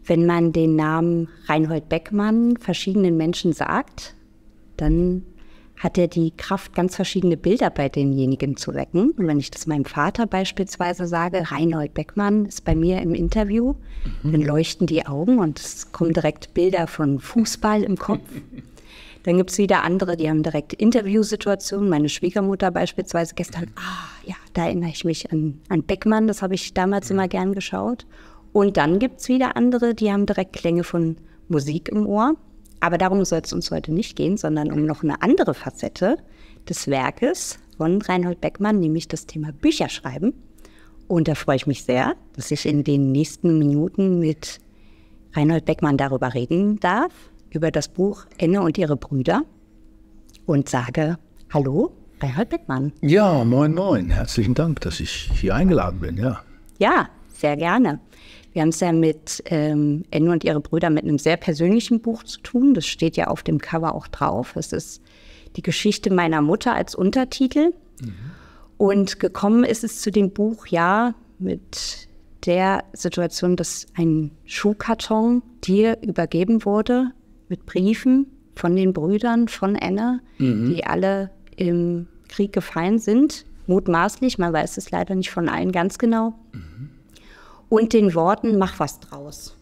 wenn man den Namen Reinhold Beckmann verschiedenen Menschen sagt, dann hat er die Kraft, ganz verschiedene Bilder bei denjenigen zu wecken. Und wenn ich das meinem Vater beispielsweise sage, Reinhold Beckmann ist bei mir im Interview, dann leuchten die Augen und es kommen direkt Bilder von Fußball im Kopf. Dann gibt es wieder andere, die haben direkt Interviewsituationen. Meine Schwiegermutter beispielsweise gestern, ja, da erinnere ich mich an Beckmann, das habe ich damals immer gern geschaut. Und dann gibt es wieder andere, die haben direkt Klänge von Musik im Ohr. Aber darum soll es uns heute nicht gehen, sondern um noch eine andere Facette des Werkes von Reinhold Beckmann, nämlich das Thema Bücherschreiben. Und da freue ich mich sehr, dass ich in den nächsten Minuten mit Reinhold Beckmann darüber reden darf, über das Buch Enne und ihre Brüder. Und sage, hallo, Reinhold Beckmann. Ja, moin, moin. Herzlichen Dank, dass ich hier eingeladen bin, ja. Ja, sehr gerne. Wir haben es ja mit Enne und ihre Brüder mit einem sehr persönlichen Buch zu tun. Das steht ja auf dem Cover auch drauf. Es ist die Geschichte meiner Mutter als Untertitel. Und gekommen ist es zu dem Buch, ja, mit der Situation, dass ein Schuhkarton dir übergeben wurde mit Briefen von den Brüdern von Enne, die alle im Krieg gefallen sind. Mutmaßlich, man weiß es leider nicht von allen ganz genau. Und den Worten, mach was draus.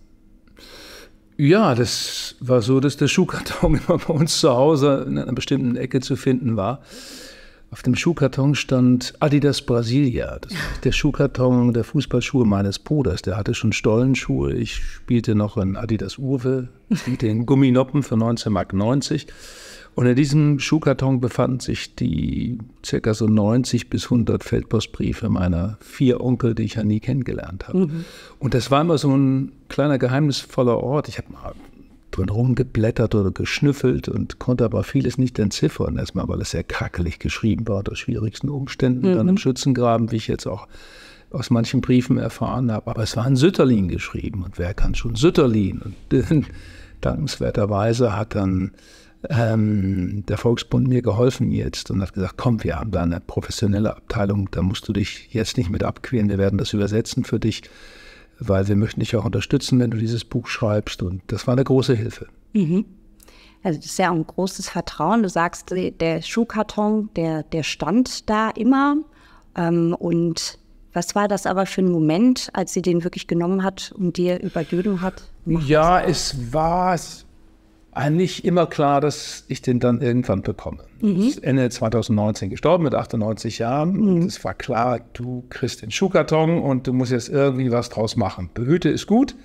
Ja, das war so, dass der Schuhkarton immer bei uns zu Hause in einer bestimmten Ecke zu finden war. Auf dem Schuhkarton stand Adidas Brasilia. Das war der Schuhkarton der Fußballschuhe meines Bruders. Der hatte schon Stollenschuhe. Ich spielte noch in Adidas Uwe mit den Gumminoppen für 19,90 Mark. Und in diesem Schuhkarton befanden sich die ca. so 90 bis 100 Feldpostbriefe meiner 4 Onkel, die ich ja nie kennengelernt habe. Und das war immer so ein kleiner geheimnisvoller Ort. Ich habe mal drin rumgeblättert oder geschnüffelt und konnte aber vieles nicht entziffern. Erstmal, weil es sehr krackelig geschrieben war, unter schwierigsten Umständen, dann im Schützengraben, wie ich jetzt auch aus manchen Briefen erfahren habe. Aber es war in Sütterlin geschrieben. Und wer kann schon Sütterlin? Und dankenswerterweise hat dann der Volksbund mir geholfen jetzt und hat gesagt, komm, wir haben da eine professionelle Abteilung, da musst du dich jetzt nicht mit abquälen, wir werden das übersetzen für dich, weil wir möchten dich auch unterstützen, wenn du dieses Buch schreibst. Und das war eine große Hilfe. Also das ist ja auch ein großes Vertrauen. Du sagst, der Schuhkarton, der stand da immer. Und was war das aber für ein Moment, als sie den wirklich genommen hat und dir übergeben hat? Ja, es war eigentlich immer klar, dass ich den dann irgendwann bekomme. Ist Ende 2019 gestorben, mit 98 Jahren. Und es war klar, du kriegst den Schuhkarton und du musst jetzt irgendwie was draus machen. Behüte ist gut.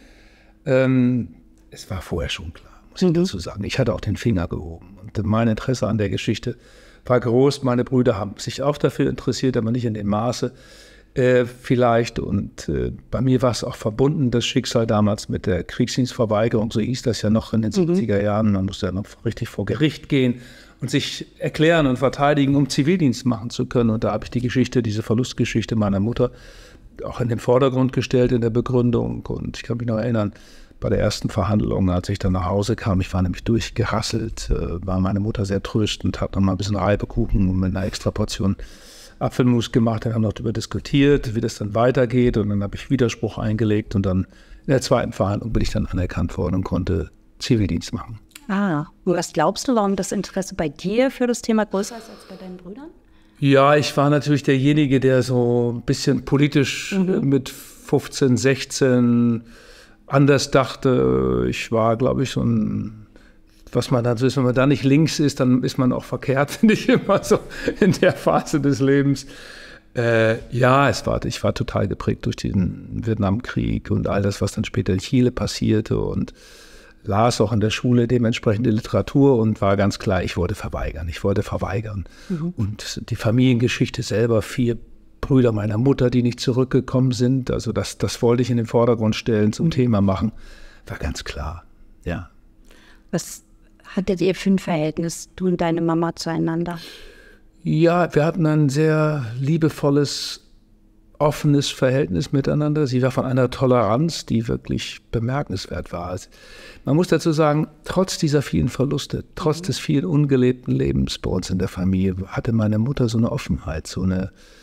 Es war vorher schon klar, muss ich dazu sagen. Ich hatte auch den Finger gehoben. Und mein Interesse an der Geschichte war groß. Meine Brüder haben sich auch dafür interessiert, aber nicht in dem Maße vielleicht. Und bei mir war es auch verbunden, das Schicksal damals mit der Kriegsdienstverweigerung. So hieß das ja noch in den 70er Jahren. Man musste ja noch richtig vor Gericht gehen und sich erklären und verteidigen, um Zivildienst machen zu können. Und da habe ich die Geschichte, diese Verlustgeschichte meiner Mutter auch in den Vordergrund gestellt in der Begründung. Und ich kann mich noch erinnern, bei der ersten Verhandlung, als ich dann nach Hause kam, ich war nämlich durchgerasselt, war meine Mutter sehr tröstend, hat noch mal ein bisschen Reibekuchen und mit einer extra Portion Apfelmus gemacht. Dann haben wir noch darüber diskutiert, wie das dann weitergeht. Und dann habe ich Widerspruch eingelegt. Und dann in der zweiten Verhandlung bin ich dann anerkannt worden und konnte Zivildienst machen. Was glaubst du, warum das Interesse bei dir für das Thema größer ist als bei deinen Brüdern? Ja, ich war natürlich derjenige, der so ein bisschen politisch mit 15, 16 anders dachte. Ich war, glaube ich, so ein, was man dann so ist, wenn man da nicht links ist, dann ist man auch verkehrt, finde ich immer so in der Phase des Lebens. Ich war total geprägt durch den Vietnamkrieg und all das, was dann später in Chile passierte, und las auch in der Schule dementsprechende Literatur und war ganz klar, ich wollte verweigern. Und die Familiengeschichte selber, 4 Brüder meiner Mutter, die nicht zurückgekommen sind, also das wollte ich in den Vordergrund stellen, zum Thema machen, war ganz klar, ja. Was hattet ihr für ein Verhältnis, du und deine Mama, zueinander? Ja, wir hatten ein sehr liebevolles, offenes Verhältnis miteinander. Sie war von einer Toleranz, die wirklich bemerkenswert war. Man muss dazu sagen, trotz dieser vielen Verluste, trotz des vielen ungelebten Lebens bei uns in der Familie, hatte meine Mutter so eine Offenheit, so eine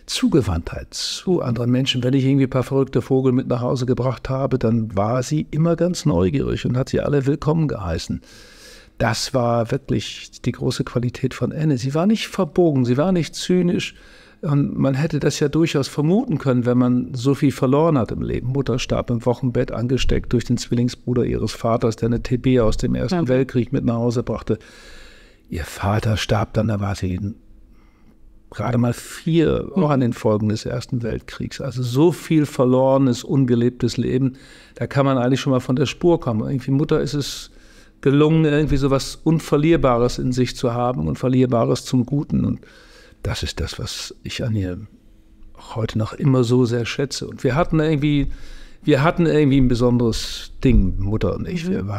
Zugewandtheit zu anderen Menschen. Wenn ich irgendwie ein paar verrückte Vogel mit nach Hause gebracht habe, dann war sie immer ganz neugierig und hat sie alle willkommen geheißen. Das war wirklich die große Qualität von Anne. Sie war nicht verbogen, sie war nicht zynisch. Und man hätte das ja durchaus vermuten können, wenn man so viel verloren hat im Leben. Mutter starb im Wochenbett, angesteckt durch den Zwillingsbruder ihres Vaters, der eine TB aus dem Ersten Weltkrieg mit nach Hause brachte. Ihr Vater starb dann, da war sie gerade mal 4 Wochen in den Folgen des Ersten Weltkriegs. Also so viel verlorenes, ungelebtes Leben, da kann man eigentlich schon mal von der Spur kommen. Irgendwie Mutter ist es gelungen, irgendwie so was Unverlierbares in sich zu haben, Unverlierbares zum Guten. Und das ist das, was ich an ihr heute noch immer so sehr schätze. Und wir hatten irgendwie ein besonderes Ding, Mutter und ich. Wir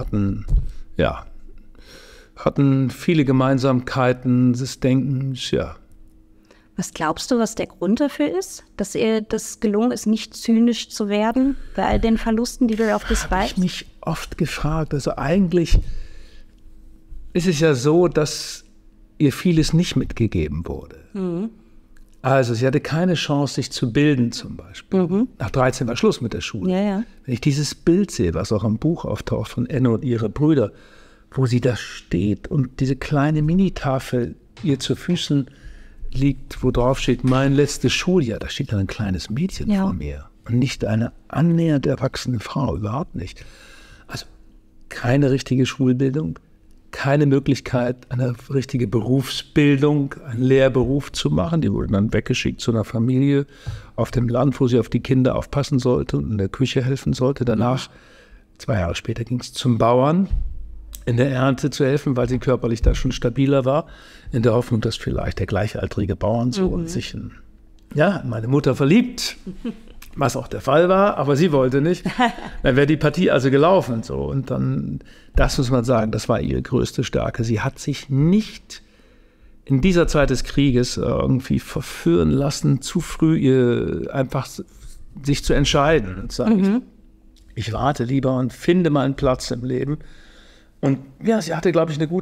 hatten viele Gemeinsamkeiten des Denkens, ja. Was glaubst du, was der Grund dafür ist, dass ihr das gelungen ist, nicht zynisch zu werden bei all den Verlusten, die du auf das weißt? Habe ich mich oft gefragt. Also eigentlich ist es ja so, dass ihr vieles nicht mitgegeben wurde. Also sie hatte keine Chance, sich zu bilden zum Beispiel. Nach 13 war Schluss mit der Schule. Ja. Wenn ich dieses Bild sehe, was auch im Buch auftaucht von Anne und ihre Brüder, wo sie da steht und diese kleine Minitafel ihr zu Füßen liegt, wo drauf steht, mein letztes Schuljahr, da steht dann ein kleines Mädchen vor mir und nicht eine annähernd erwachsene Frau, überhaupt nicht. Also keine richtige Schulbildung, keine Möglichkeit, eine richtige Berufsbildung, einen Lehrberuf zu machen. Die wurden dann weggeschickt zu einer Familie auf dem Land, wo sie auf die Kinder aufpassen sollte und in der Küche helfen sollte. Danach, 2 Jahre später, ging es zum Bauern, in der Ernte zu helfen, weil sie körperlich da schon stabiler war, in der Hoffnung, dass vielleicht der gleichaltrige Bauernsohn sich in meine Mutter verliebt, was auch der Fall war, aber sie wollte nicht. Dann wäre die Partie also gelaufen. So. Und dann, das muss man sagen, das war ihre größte Stärke. Sie hat sich nicht in dieser Zeit des Krieges irgendwie verführen lassen, zu früh einfach sich zu entscheiden und sagen, ich warte lieber und finde meinen Platz im Leben. Und ja, sie hatte, glaube ich, ein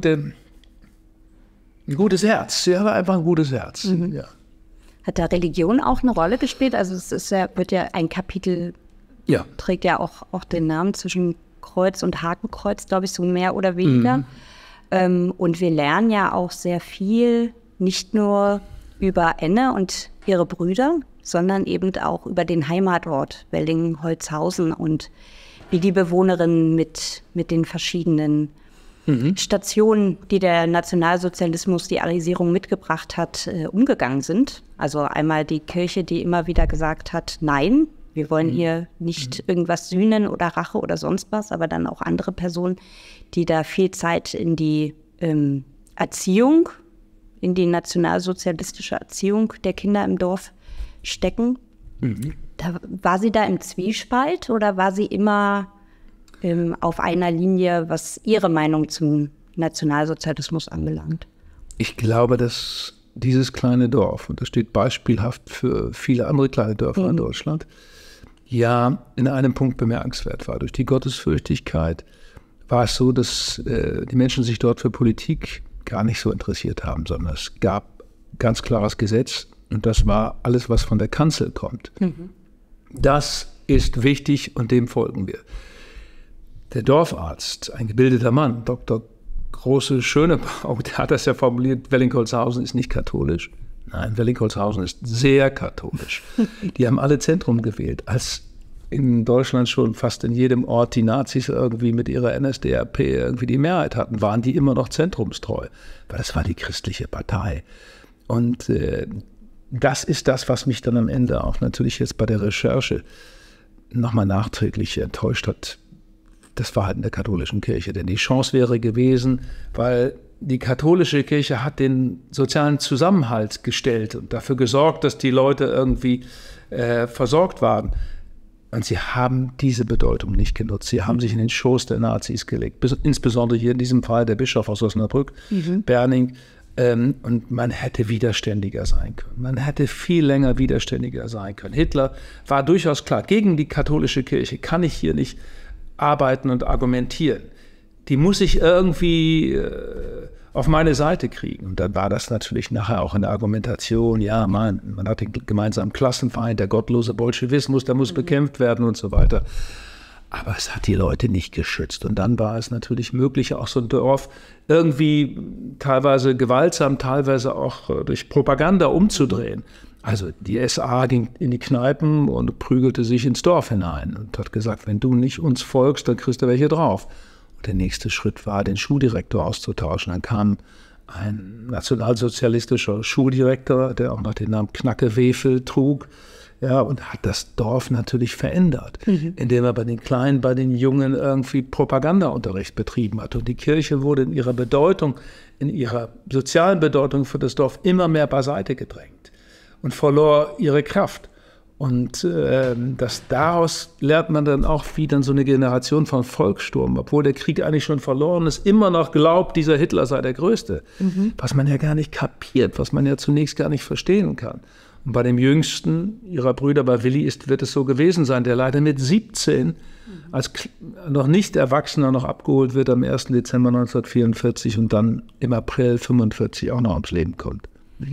gutes Herz. Sie hatte einfach ein gutes Herz. Ja. Hat da Religion auch eine Rolle gespielt? Also es ist wird ja ein Kapitel, trägt ja auch den Namen zwischen Kreuz und Hakenkreuz, glaube ich, so mehr oder weniger. Und wir lernen ja auch sehr viel, nicht nur über Anne und ihre Brüder, sondern eben auch über den Heimatort Wellingen-Holzhausen und wie die Bewohnerinnen mit den verschiedenen Stationen, die der Nationalsozialismus, die Arisierung mitgebracht hat, umgegangen sind. Also einmal die Kirche, die immer wieder gesagt hat, nein, wir wollen hier nicht irgendwas sühnen oder Rache oder sonst was, aber dann auch andere Personen, die da viel Zeit in die Erziehung, in die nationalsozialistische Erziehung der Kinder im Dorf stecken. War sie da im Zwiespalt oder war sie immer auf einer Linie, was ihre Meinung zum Nationalsozialismus anbelangt? Ich glaube, dass dieses kleine Dorf, und das steht beispielhaft für viele andere kleine Dörfer in Deutschland, ja in einem Punkt bemerkenswert war. Durch die Gottesfürchtigkeit war es so, dass die Menschen sich dort für Politik gar nicht so interessiert haben, sondern es gab ganz klares Gesetz und das war alles, was von der Kanzel kommt. Das ist wichtig und dem folgen wir. Der Dorfarzt, ein gebildeter Mann, Dr. Große Schönebau, der hat das ja formuliert, Wellingen-Holzhausen ist nicht katholisch. Nein, Wellingen-Holzhausen ist sehr katholisch. Die haben alle Zentrum gewählt. Als in Deutschland schon fast in jedem Ort die Nazis irgendwie mit ihrer NSDAP irgendwie die Mehrheit hatten, waren die immer noch zentrumstreu, weil das war die christliche Partei. Und das ist das, was mich dann am Ende auch natürlich jetzt bei der Recherche nochmal nachträglich enttäuscht hat. Das Verhalten der katholischen Kirche. Denn die Chance wäre gewesen, weil die katholische Kirche hat den sozialen Zusammenhalt gestellt und dafür gesorgt, dass die Leute irgendwie versorgt waren. Und sie haben diese Bedeutung nicht genutzt. Sie haben sich in den Schoß der Nazis gelegt. Insbesondere hier in diesem Fall der Bischof aus Osnabrück, Berning. Und man hätte widerständiger sein können. Man hätte viel länger widerständiger sein können. Hitler war durchaus klar, gegen die katholische Kirche kann ich hier nicht arbeiten und argumentieren. die muss ich irgendwie auf meine Seite kriegen. Und dann war das natürlich nachher auch in der Argumentation, ja, man hat den gemeinsamen Klassenfeind, der gottlose Bolschewismus, der muss bekämpft werden und so weiter. Aber es hat die Leute nicht geschützt. Und dann war es natürlich möglich, auch so ein Dorf irgendwie teilweise gewaltsam, teilweise auch durch Propaganda umzudrehen. Also die SA ging in die Kneipen und prügelte sich ins Dorf hinein und hat gesagt, wenn du nicht uns folgst, dann kriegst du welche drauf. Und der nächste Schritt war, den Schuldirektor auszutauschen. Dann kam ein nationalsozialistischer Schuldirektor, der auch noch den Namen Knacke-Wefel trug, ja, und hat das Dorf natürlich verändert, indem er bei den Kleinen, bei den Jungen irgendwie Propagandaunterricht betrieben hat. Und die Kirche wurde in ihrer Bedeutung, in ihrer sozialen Bedeutung für das Dorf immer mehr beiseite gedrängt und verlor ihre Kraft. Und daraus lernt man dann auch, wie dann so eine Generation von Volkssturm, obwohl der Krieg eigentlich schon verloren ist, immer noch glaubt, dieser Hitler sei der Größte. Was man ja gar nicht kapiert, was man ja zunächst gar nicht verstehen kann. Und bei dem jüngsten ihrer Brüder, bei Willi, wird es so gewesen sein, der leider mit 17 als noch nicht Erwachsener noch abgeholt wird am 1. Dezember 1944 und dann im April 1945 auch noch ums Leben kommt.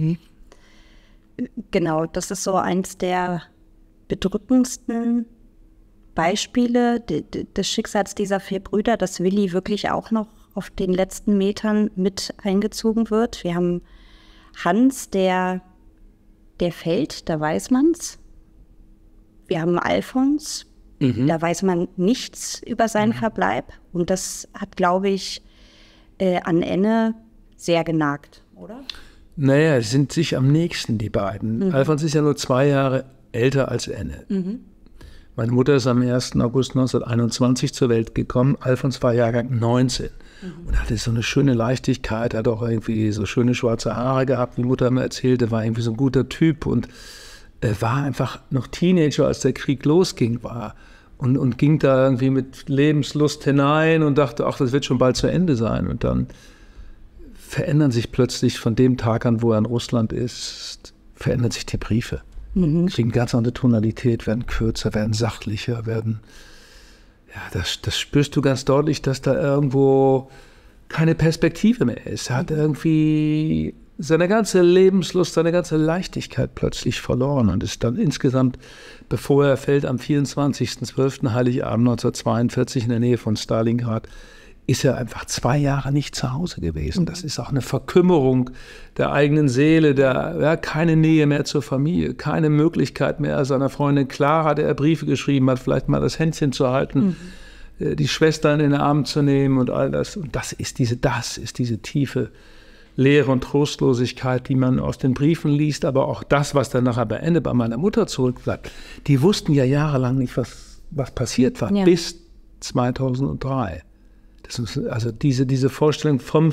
Genau, das ist so eins der bedrückendsten Beispiele des Schicksals dieser 4 Brüder, dass Willi wirklich auch noch auf den letzten Metern mit eingezogen wird. Wir haben Hans, der fällt, da weiß man's. Wir haben Alfons, da weiß man nichts über seinen Verbleib. Und das hat, glaube ich, an Enne sehr genagt, oder? Naja, sie sind sich am nächsten, die beiden. Alfons ist ja nur 2 Jahre älter als Enne. Meine Mutter ist am 1. August 1921 zur Welt gekommen. Alfons war Jahrgang 19 und hatte so eine schöne Leichtigkeit, hat auch irgendwie so schöne schwarze Haare gehabt, wie Mutter mir erzählte, war irgendwie so ein guter Typ und war einfach noch Teenager, als der Krieg losging, und ging da irgendwie mit Lebenslust hinein und dachte, ach, das wird schon bald zu Ende sein. Und dann verändern sich plötzlich von dem Tag an, wo er in Russland ist, verändern sich die Briefe. Kriegen ganz andere Tonalität, werden kürzer, werden sachlicher, werden, ja, das spürst du ganz deutlich, dass da irgendwo keine Perspektive mehr ist. Er hat irgendwie seine ganze Lebenslust, seine ganze Leichtigkeit plötzlich verloren und ist dann insgesamt, bevor er fällt, am 24.12. Heiligabend 1942 in der Nähe von Stalingrad, ist er einfach 2 Jahre nicht zu Hause gewesen. Das ist auch eine Verkümmerung der eigenen Seele, keine Nähe mehr zur Familie, keine Möglichkeit mehr, seiner Freundin Clara, der er Briefe geschrieben hat, vielleicht mal das Händchen zu halten, die Schwester in den Arm zu nehmen und all das. Und das ist diese tiefe Leere und Trostlosigkeit, die man aus den Briefen liest, aber auch das, was dann nachher bei meiner Mutter zurückbleibt. Die wussten ja jahrelang nicht, was passiert war, bis 2003. Also diese Vorstellung vom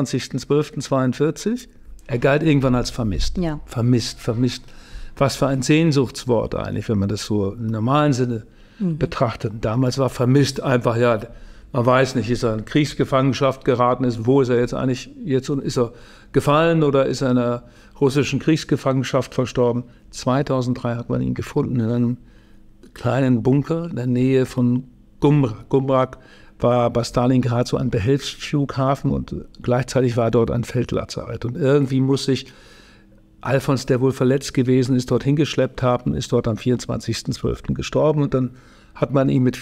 24.12.42, er galt irgendwann als vermisst. Ja. Vermisst. Was für ein Sehnsuchtswort eigentlich, wenn man das so im normalen Sinne betrachtet. Damals war vermisst einfach, ja, man weiß nicht, ist er in Kriegsgefangenschaft geraten, wo ist er jetzt eigentlich jetzt und ist er gefallen oder ist er in einer russischen Kriegsgefangenschaft verstorben? 2003 hat man ihn gefunden in einem kleinen Bunker in der Nähe von Gumrak. Gumrak war bei Stalingrad so ein Behelfsflughafen und gleichzeitig war dort ein Feldlazarett. Und irgendwie muss sich Alfons, der wohl verletzt gewesen ist, dorthin geschleppt haben, ist dort am 24.12. gestorben. Und dann hat man ihn mit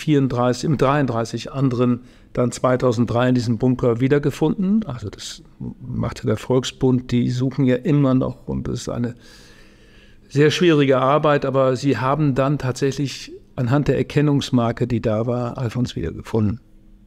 33 anderen dann 2003 in diesem Bunker wiedergefunden. Also das machte der Volksbund, die suchen ja immer noch und das ist eine sehr schwierige Arbeit, aber sie haben dann tatsächlich anhand der Erkennungsmarke, die da war, Alfons wiedergefunden.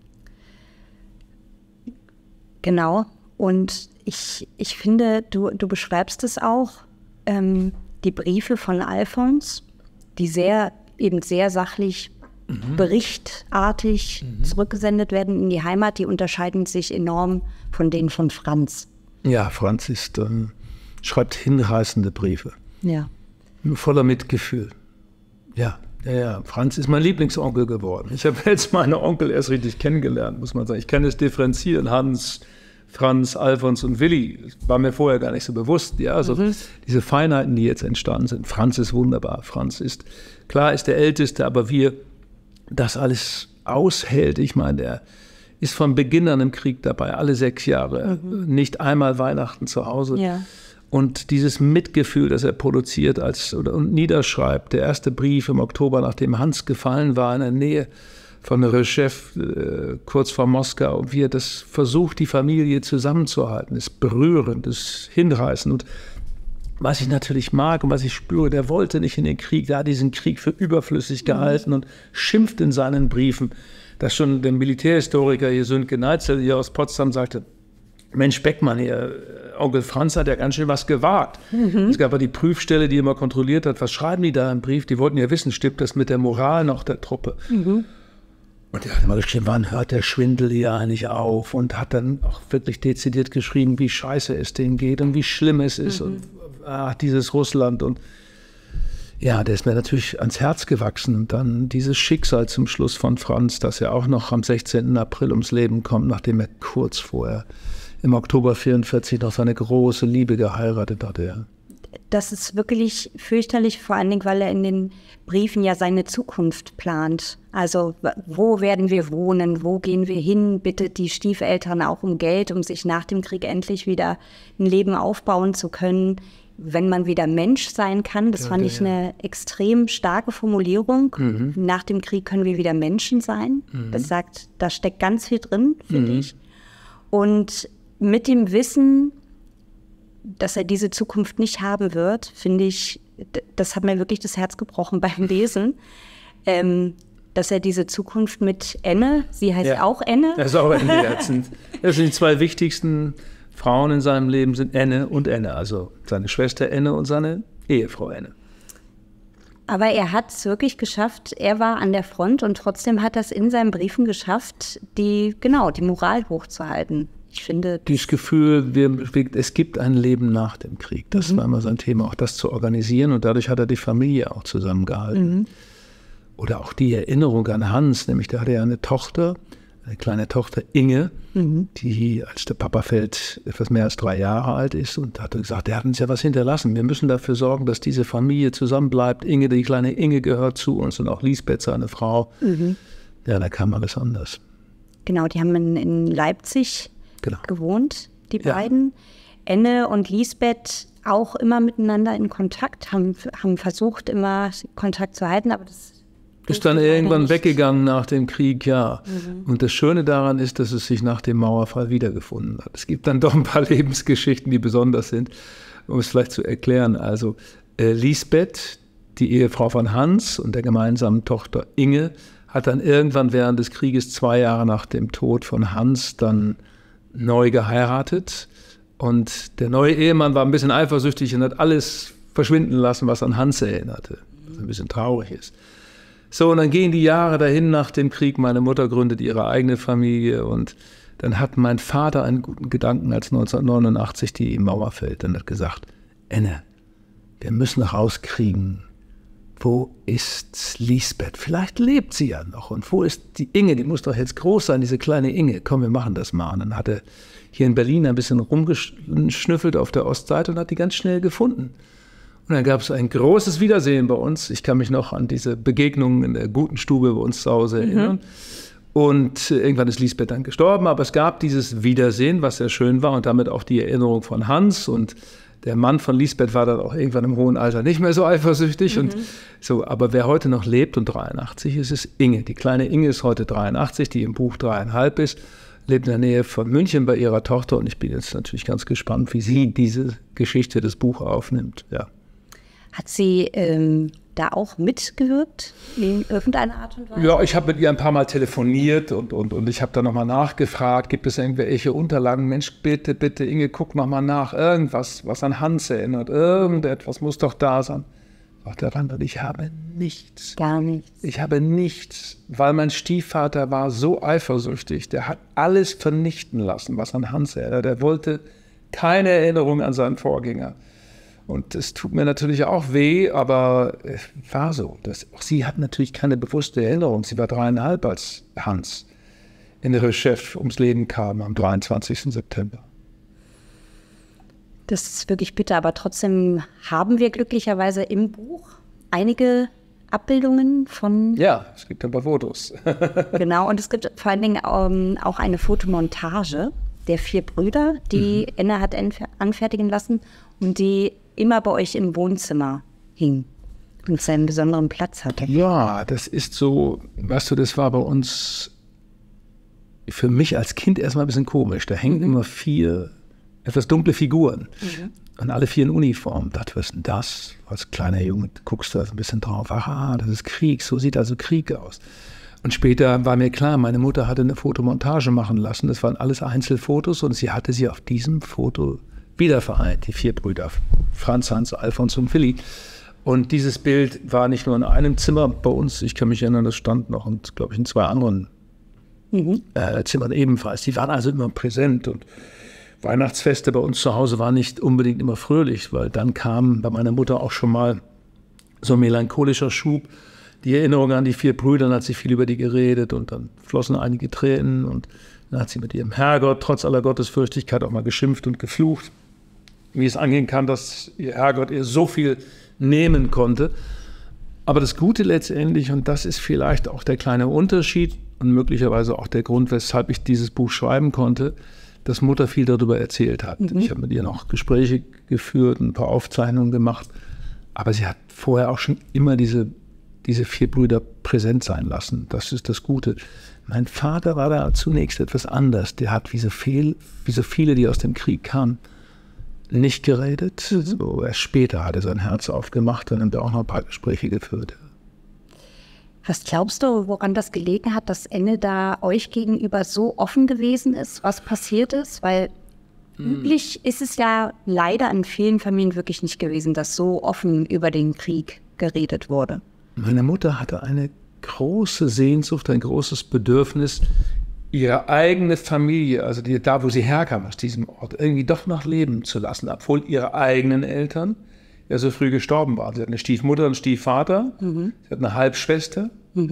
Genau. Und ich finde, du beschreibst es auch, die Briefe von Alfons, die sehr sachlich, berichtartig zurückgesendet werden in die Heimat, die unterscheiden sich enorm von denen von Franz. Ja, Franz schreibt hinreißende Briefe. Ja. Voller Mitgefühl. Ja. Franz ist mein Lieblingsonkel geworden. Ich habe jetzt meine Onkel erst richtig kennengelernt, muss man sagen. Ich kann es differenzieren. Hans, Franz, Alfons und Willi. Das war mir vorher gar nicht so bewusst. Ja, also diese Feinheiten, die jetzt entstanden sind. Franz ist wunderbar. Franz ist der Älteste, aber wie das alles aushält. Ich meine, der ist von Beginn an im Krieg dabei, alle 6 Jahre, nicht einmal Weihnachten zu Hause. Ja. Und dieses Mitgefühl, das er produziert und niederschreibt, der erste Brief im Oktober, nachdem Hans gefallen war, in der Nähe von Reshchev, kurz vor Moskau, und wie er das versucht, die Familie zusammenzuhalten, ist berührend, ist hinreißend. Und was ich natürlich mag und was ich spüre, der wollte nicht in den Krieg, der hat diesen Krieg für überflüssig gehalten und schimpft in seinen Briefen, dass schon der Militärhistoriker hier Sönke Neitzel hier aus Potsdam sagte, Mensch, Beckmann hier, Onkel Franz hat ja ganz schön was gewagt. Es gab ja die Prüfstelle, die immer kontrolliert hat, was schreiben die da im Brief? Die wollten ja wissen, stimmt das mit der Moral noch der Truppe? Und er hat immer geschrieben, wann hört der Schwindel hier eigentlich auf? Und hat dann auch wirklich dezidiert geschrieben, wie scheiße es denen geht und wie schlimm es ist. Und dieses Russland. Und ja, der ist mir natürlich ans Herz gewachsen. Und dann dieses Schicksal zum Schluss von Franz, dass er auch noch am 16. April ums Leben kommt, nachdem er kurz vorher im Oktober 44 noch seine große Liebe geheiratet hatte. Ja. Das ist wirklich fürchterlich, vor allen Dingen, weil er in den Briefen ja seine Zukunft plant. Also wo werden wir wohnen, wo gehen wir hin, bittet die Stiefeltern auch um Geld, um sich nach dem Krieg endlich wieder ein Leben aufbauen zu können, wenn man wieder Mensch sein kann. Das fand ich eine extrem starke Formulierung. Nach dem Krieg können wir wieder Menschen sein. Das sagt, da steckt ganz viel drin, finde ich. Und mit dem Wissen, dass er diese Zukunft nicht haben wird, finde ich, das hat mir wirklich das Herz gebrochen beim Lesen, dass er diese Zukunft mit Enne, sie heißt auch Enne. Das ist auch Enne. Das sind die 2 wichtigsten Frauen in seinem Leben, sind Enne und Enne, also seine Schwester Enne und seine Ehefrau Enne. Aber er hat es wirklich geschafft, er war an der Front und trotzdem hat er es in seinen Briefen geschafft, die Moral hochzuhalten. Ich finde dieses Gefühl, es gibt ein Leben nach dem Krieg. Das war immer sein Thema, auch das zu organisieren. Und dadurch hat er die Familie auch zusammengehalten. Oder auch die Erinnerung an Hans, nämlich da hatte er eine Tochter, eine kleine Tochter Inge, die, als der Papa fällt, etwas mehr als 3 Jahre alt ist. Und hat gesagt, der hat uns ja was hinterlassen. Wir müssen dafür sorgen, dass diese Familie zusammenbleibt. Inge, die kleine Inge gehört zu uns und auch Lisbeth, seine Frau. Ja, da kam alles anders. Genau, die haben in Leipzig gewohnt, die beiden. Enne und Lisbeth auch immer miteinander in Kontakt, haben versucht, immer Kontakt zu halten, aber das ist dann irgendwann weggegangen nach dem Krieg, ja. Und das Schöne daran ist, dass es sich nach dem Mauerfall wiedergefunden hat. Es gibt dann doch ein paar Lebensgeschichten, die besonders sind, um es vielleicht zu erklären. Also Lisbeth, die Ehefrau von Hans und der gemeinsamen Tochter Inge, hat dann irgendwann während des Krieges 2 Jahre nach dem Tod von Hans dann neu geheiratet. Und der neue Ehemann war ein bisschen eifersüchtig und hat alles verschwinden lassen, was an Hans erinnerte, was ein bisschen traurig ist. So, und dann gehen die Jahre dahin nach dem Krieg. Meine Mutter gründet ihre eigene Familie und dann hat mein Vater einen guten Gedanken, als 1989 die Mauer fällt. Dann hat gesagt, Enne, wir müssen rauskriegen, wo ist Lisbeth? Vielleicht lebt sie ja noch. Und wo ist die Inge? Die muss doch jetzt groß sein, diese kleine Inge. Komm, wir machen das mal. Und dann hat er hier in Berlin ein bisschen rumgeschnüffelt auf der Ostseite und hat die ganz schnell gefunden. Und dann gab es ein großes Wiedersehen bei uns. Ich kann mich noch an diese Begegnungen in der guten Stube bei uns zu Hause erinnern. Und irgendwann ist Lisbeth dann gestorben. Aber es gab dieses Wiedersehen, was sehr schön war. Und damit auch die Erinnerung von Hans. Und der Mann von Lisbeth war dann auch irgendwann im hohen Alter nicht mehr so eifersüchtig. Und so, aber wer heute noch lebt und 83 ist, ist Inge. Die kleine Inge ist heute 83, die im Buch 3,5 ist. Lebt in der Nähe von München bei ihrer Tochter. Und ich bin jetzt natürlich ganz gespannt, wie sie diese Geschichte des Buches aufnimmt. Ja. Hat sie da auch mitgewirkt in irgendeiner Art und Weise? Ja, ich habe mit ihr ein paar Mal telefoniert und ich habe da nochmal nachgefragt, gibt es irgendwelche Unterlagen? Mensch, bitte, bitte, Inge, guck nochmal nach. Irgendwas, was an Hans erinnert. Irgendetwas muss doch da sein. Sagt der Randall, ich habe nichts. Gar nichts. Ich habe nichts, weil mein Stiefvater war so eifersüchtig. Der hat alles vernichten lassen, was an Hans erinnert. Er wollte keine Erinnerung an seinen Vorgänger. Und es tut mir natürlich auch weh, aber es war so. Auch sie hat natürlich keine bewusste Erinnerung. Sie war 3,5, als Hans in Reshchev ums Leben kam am 23. September. Das ist wirklich bitter, aber trotzdem haben wir glücklicherweise im Buch einige Abbildungen von... Ja, es gibt ein paar Fotos. Genau, und es gibt vor allen Dingen auch eine Fotomontage der 4 Brüder, die Enne hat anfertigen lassen und die immer bei euch im Wohnzimmer hing und seinen besonderen Platz hatte. Ja, das ist so, weißt du, das war bei uns für mich als Kind erstmal ein bisschen komisch. Da hängen immer 4 etwas dunkle Figuren und alle 4 in Uniform. Ich dachte, was ist denn das? Als kleiner Junge guckst du da so ein bisschen drauf. Aha, das ist Krieg, so sieht also Krieg aus. Und später war mir klar, meine Mutter hatte eine Fotomontage machen lassen. Das waren alles Einzelfotos und sie hatte sie auf diesem Foto wieder vereint, die 4 Brüder, Franz, Hans, Alfons und Willi. Und dieses Bild war nicht nur in einem Zimmer bei uns, ich kann mich erinnern, das stand noch, und glaube ich, in 2 anderen Zimmern ebenfalls. Die waren also immer präsent und Weihnachtsfeste bei uns zu Hause waren nicht unbedingt immer fröhlich, weil dann kam bei meiner Mutter auch schon mal so ein melancholischer Schub. Die Erinnerung an die 4 Brüder, dann hat sie viel über die geredet und dann flossen einige Tränen und dann hat sie mit ihrem Herrgott trotz aller Gottesfürchtigkeit auch mal geschimpft und geflucht, wie es angehen kann, dass ihr Herrgott ihr so viel nehmen konnte. Aber das Gute letztendlich, und das ist vielleicht auch der kleine Unterschied und möglicherweise auch der Grund, weshalb ich dieses Buch schreiben konnte, dass Mutter viel darüber erzählt hat. Ich habe mit ihr noch Gespräche geführt, ein paar Aufzeichnungen gemacht, aber sie hat vorher auch schon immer diese 4 Brüder präsent sein lassen. Das ist das Gute. Mein Vater war da zunächst etwas anders. Der hat, wie so viele, die aus dem Krieg kamen, nicht geredet. So, erst später hat er sein Herz aufgemacht und dann auch noch ein paar Gespräche geführt. Was glaubst du, woran das gelegen hat, dass Enne da euch gegenüber so offen gewesen ist, was passiert ist? Weil üblich ist es ja leider in vielen Familien wirklich nicht gewesen, dass so offen über den Krieg geredet wurde. Meine Mutter hatte eine große Sehnsucht, ein großes Bedürfnis, ihre eigene Familie, also da, wo sie herkam, aus diesem Ort, irgendwie doch noch leben zu lassen, obwohl ihre eigenen Eltern ja so früh gestorben waren. Sie hat eine Stiefmutter und einen Stiefvater, sie hat eine Halbschwester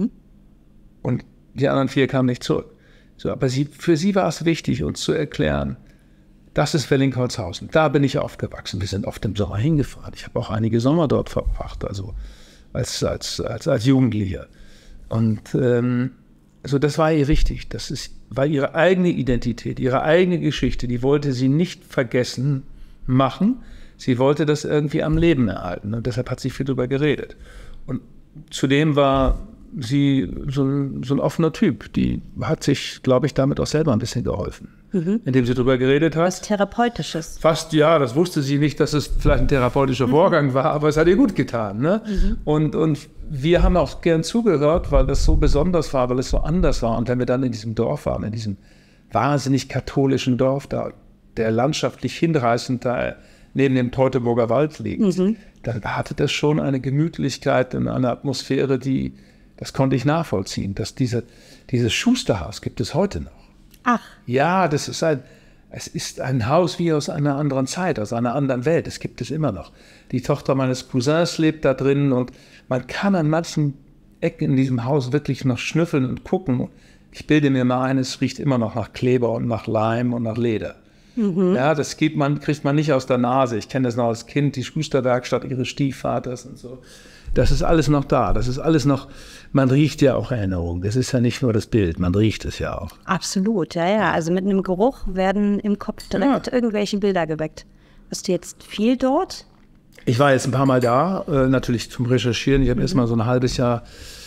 und die anderen 4 kamen nicht zurück. So, aber für sie war es wichtig, uns zu erklären, das ist Wellingholzhausen, da bin ich aufgewachsen. Wir sind oft im Sommer hingefahren. Ich habe auch einige Sommer dort verbracht, also als Jugendlicher. Und so, das war ihr wichtig. War ihre eigene Identität, ihre eigene Geschichte, die wollte sie nicht vergessen machen. Sie wollte das irgendwie am Leben erhalten und deshalb hat sie viel darüber geredet. Und zudem war sie so ein offener Typ. Die hat sich, glaube ich, damit auch selber ein bisschen geholfen, indem sie darüber geredet hat. Was Therapeutisches. Fast, ja, das wusste sie nicht, dass es vielleicht ein therapeutischer Vorgang war, aber es hat ihr gut getan. Ne? Und wir haben auch gern zugehört, weil das so besonders war, weil es so anders war. Und wenn wir dann in diesem Dorf waren, in diesem wahnsinnig katholischen Dorf, da, der landschaftlich hinreißend da neben dem Teutoburger Wald liegt, dann hatte das schon eine Gemütlichkeit und eine Atmosphäre, das konnte ich nachvollziehen. Dass dieses Schusterhaus gibt es heute noch. Ach. Ja, es ist ein Haus wie aus einer anderen Zeit, aus einer anderen Welt. Das gibt es immer noch. Die Tochter meines Cousins lebt da drin und man kann an manchen Ecken in diesem Haus wirklich noch schnüffeln und gucken. Ich bilde mir mal ein, es riecht immer noch nach Kleber und nach Leim und nach Leder. Ja, das kriegt man nicht aus der Nase. Ich kenne das noch als Kind, die Schusterwerkstatt ihres Stiefvaters und so. Das ist alles noch da. Das ist alles noch, man riecht ja auch Erinnerungen. Das ist ja nicht nur das Bild, man riecht es ja auch. Absolut, ja. Also mit einem Geruch werden im Kopf direkt irgendwelche Bilder geweckt. Hast du jetzt viel dort? Ich war jetzt ein paar Mal da, natürlich zum Recherchieren. Ich habe erst mal so ein halbes Jahr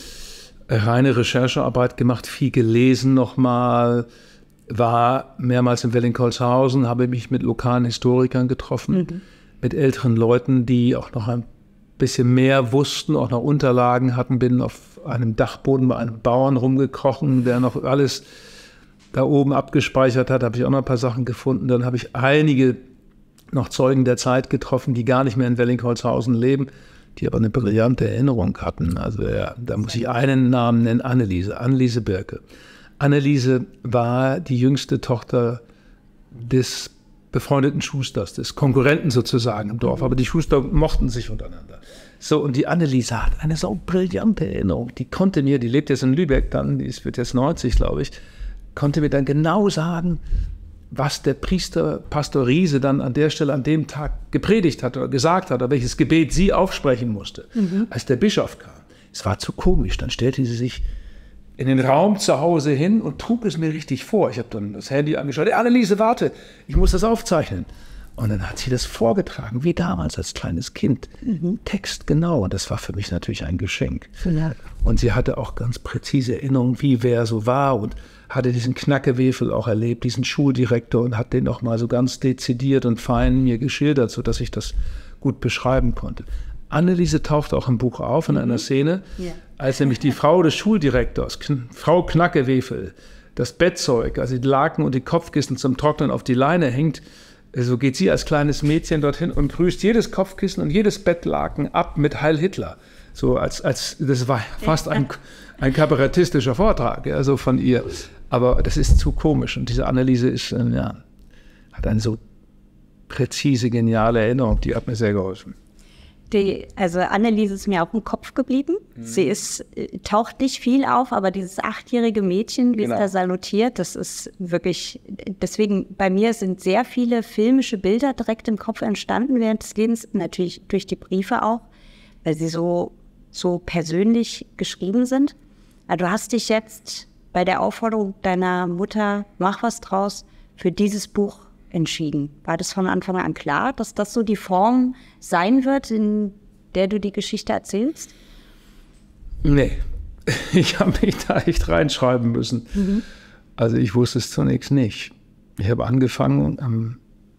reine Recherchearbeit gemacht, viel gelesen nochmal. War mehrmals in Wellingholzhausen, habe mich mit lokalen Historikern getroffen, mit älteren Leuten, die auch noch ein bisschen mehr wussten, auch noch Unterlagen hatten, bin auf einem Dachboden bei einem Bauern rumgekrochen, der noch alles da oben abgespeichert hat, habe ich auch noch ein paar Sachen gefunden. Dann habe ich einige noch Zeugen der Zeit getroffen, die gar nicht mehr in Wellingholzhausen leben, die aber eine brillante Erinnerung hatten. Also da muss ich einen Namen nennen, Anneliese Birke. Anneliese war die jüngste Tochter des befreundeten Schusters, des Konkurrenten sozusagen im Dorf. Aber die Schuster mochten sich untereinander. So, und die Anneliese hat eine so brillante Erinnerung. Die lebt jetzt in Lübeck dann, wird jetzt 90, glaube ich, konnte mir dann genau sagen, was der Pastor Riese dann an der Stelle, an dem Tag gepredigt hat oder gesagt hat, oder welches Gebet sie aufsprechen musste, als der Bischof kam. Es war zu komisch. Dann stellte sie sich in den Raum zu Hause hin und trug es mir richtig vor. Ich habe dann das Handy angeschaut. Anneliese, warte, ich muss das aufzeichnen. Und dann hat sie das vorgetragen, wie damals als kleines Kind. Text genau. Und das war für mich natürlich ein Geschenk. Ja. Und sie hatte auch ganz präzise Erinnerungen, wie wer so war und hatte diesen Knackewefel auch erlebt, diesen Schuldirektor, und hat den auch mal so ganz dezidiert und fein mir geschildert, sodass ich das gut beschreiben konnte. Anneliese taucht auch im Buch auf in einer Szene, als nämlich die Frau des Schuldirektors, Frau Knackewefel, das Bettzeug, also die Laken und die Kopfkissen zum Trocknen auf die Leine hängt. So geht sie als kleines Mädchen dorthin und grüßt jedes Kopfkissen und jedes Bettlaken ab mit Heil Hitler. So als das war fast ein kabarettistischer Vortrag, also von ihr. Aber das ist zu komisch. Und diese Anneliese ist, hat eine so präzise, geniale Erinnerung, die hat mir sehr geholfen. Also Anneliese ist mir auch im Kopf geblieben. Sie taucht nicht viel auf, aber dieses 8-jährige Mädchen, wie es da salutiert, das ist wirklich, deswegen bei mir sind sehr viele filmische Bilder direkt im Kopf entstanden während des Lebens, natürlich durch die Briefe auch, weil sie so persönlich geschrieben sind. Aber du hast dich jetzt bei der Aufforderung deiner Mutter, mach was draus, für dieses Buch entschieden. War das von Anfang an klar, dass das so die Form sein wird, in der du die Geschichte erzählst? Nee, ich habe mich da echt reinschreiben müssen. Also ich wusste es zunächst nicht. Ich habe angefangen am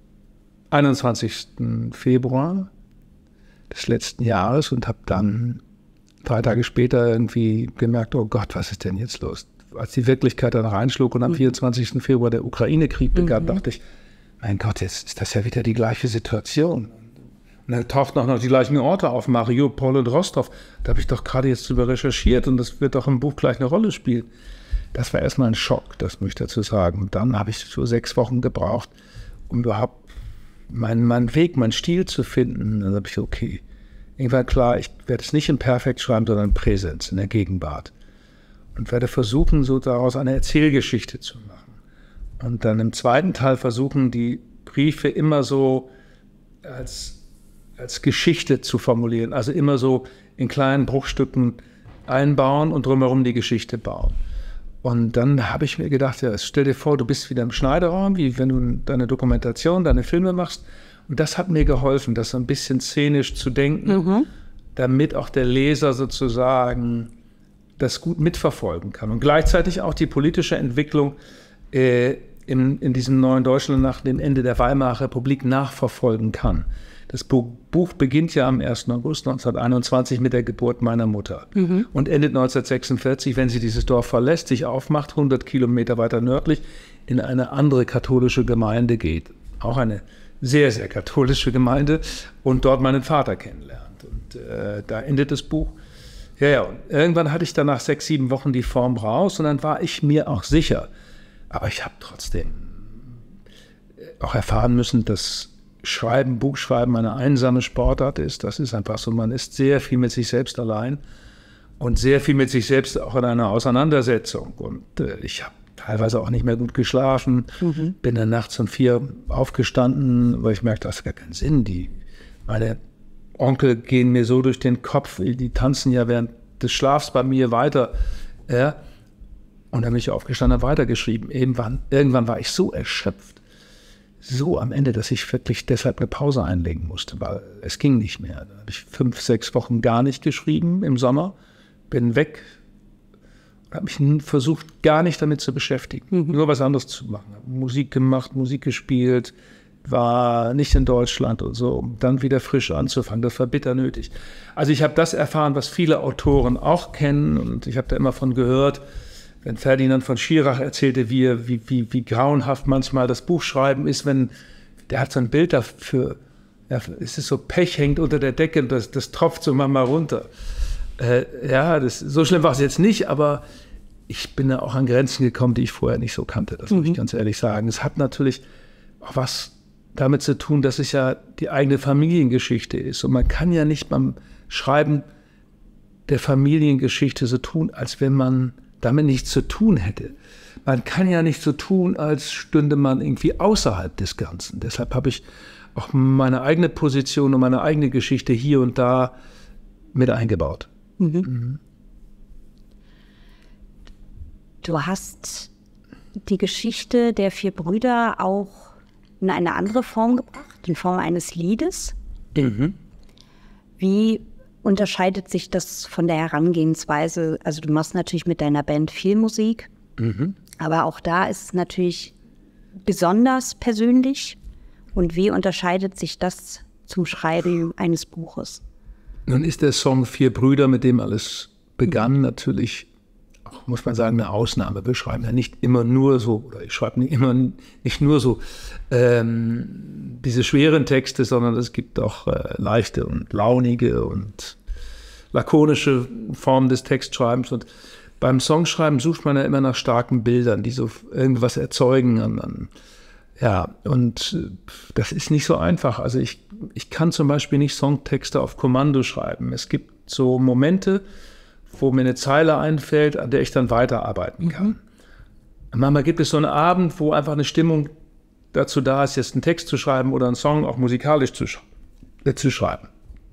21. Februar des letzten Jahres und habe dann 3 Tage später irgendwie gemerkt, oh Gott, was ist denn jetzt los? Als die Wirklichkeit dann reinschlug und am 24. Februar der Ukraine-Krieg begann, dachte ich, mein Gott, jetzt ist das ja wieder die gleiche Situation. Und dann tauchten auch noch die gleichen Orte auf, Mariupol und Rostov. Da habe ich doch gerade jetzt drüber recherchiert und das wird doch im Buch gleich eine Rolle spielen. Das war erstmal ein Schock, das möchte ich dazu sagen. Und dann habe ich so 6 Wochen gebraucht, um überhaupt meinen Weg, meinen Stil zu finden. Dann habe ich, okay, irgendwann klar, ich werde es nicht im Perfekt schreiben, sondern in Präsenz, in der Gegenwart. Und werde versuchen, so daraus eine Erzählgeschichte zu machen. Und dann im zweiten Teil versuchen, die Briefe immer so als Geschichte zu formulieren. Also immer so in kleinen Bruchstücken einbauen und drumherum die Geschichte bauen. Und dann habe ich mir gedacht, ja, stell dir vor, du bist wieder im Schneideraum, wie wenn du deine Dokumentation, deine Filme machst. Und das hat mir geholfen, das so ein bisschen szenisch zu denken, damit auch der Leser sozusagen das gut mitverfolgen kann. Und gleichzeitig auch die politische Entwicklung in diesem neuen Deutschland nach dem Ende der Weimarer Republik nachverfolgen kann. Das Buch beginnt ja am 1. August 1921 mit der Geburt meiner Mutter und endet 1946, wenn sie dieses Dorf verlässt, sich aufmacht, 100 Kilometer weiter nördlich, in eine andere katholische Gemeinde geht. Auch eine sehr, sehr katholische Gemeinde und dort meinen Vater kennenlernt. Und da endet das Buch. Ja, und irgendwann hatte ich dann nach 6, 7 Wochen die Form raus und dann war ich mir auch sicher. Aber ich habe trotzdem auch erfahren müssen, dass Buchschreiben eine einsame Sportart ist. Das ist einfach so, man ist sehr viel mit sich selbst allein und sehr viel mit sich selbst auch in einer Auseinandersetzung. Und ich habe teilweise auch nicht mehr gut geschlafen, bin dann nachts um 4 aufgestanden, weil ich merkte, das hat gar keinen Sinn. Meine Onkel gehen mir so durch den Kopf, die tanzen ja während des Schlafs bei mir weiter. Ja. Und dann bin ich aufgestanden und weitergeschrieben. Irgendwann war ich so erschöpft, so am Ende, dass ich wirklich deshalb eine Pause einlegen musste, weil es ging nicht mehr. Da habe ich 5, 6 Wochen gar nicht geschrieben im Sommer, bin weg und habe mich versucht, gar nicht damit zu beschäftigen, nur was anderes zu machen. Habe Musik gemacht, Musik gespielt, war nicht in Deutschland und so, um dann wieder frisch anzufangen. Das war bitter nötig. Also ich habe das erfahren, was viele Autoren auch kennen und ich habe da immer von gehört, wenn Ferdinand von Schirach erzählte, wie grauenhaft manchmal das Buchschreiben ist, der hat so ein Bild dafür, ja, es ist so, Pech hängt unter der Decke und das tropft so mal runter. So schlimm war es jetzt nicht, aber ich bin da auch an Grenzen gekommen, die ich vorher nicht so kannte, das muss ich ganz ehrlich sagen. Es hat natürlich auch was damit zu tun, dass es ja die eigene Familiengeschichte ist und man kann ja nicht beim Schreiben der Familiengeschichte so tun, als wenn man damit nichts zu tun hätte. Man kann ja nicht so tun, als stünde man irgendwie außerhalb des Ganzen. Deshalb habe ich auch meine eigene Position und meine eigene Geschichte hier und da mit eingebaut. Du hast die Geschichte der 4 Brüder auch in eine andere Form gebracht, in Form eines Liedes. Wie unterscheidet sich das von der Herangehensweise? Also du machst natürlich mit deiner Band viel Musik, aber auch da ist es natürlich besonders persönlich. Und wie unterscheidet sich das zum Schreiben eines Buches? Nun ist der Song 4 Brüder, mit dem alles begann, natürlich, auch, muss man sagen, eine Ausnahme. Wir schreiben ja nicht immer nur so, oder ich schreibe nicht nur so diese schweren Texte, sondern es gibt auch leichte und launige und lakonische Formen des Textschreibens. Und beim Songschreiben sucht man ja immer nach starken Bildern, die so irgendwas erzeugen. Ja, und das ist nicht so einfach. Also ich kann zum Beispiel nicht Songtexte auf Kommando schreiben. Es gibt so Momente, wo mir eine Zeile einfällt, an der ich dann weiterarbeiten kann. Manchmal gibt es so einen Abend, wo einfach eine Stimmung dazu da ist, jetzt einen Text zu schreiben oder einen Song auch musikalisch zu schreiben.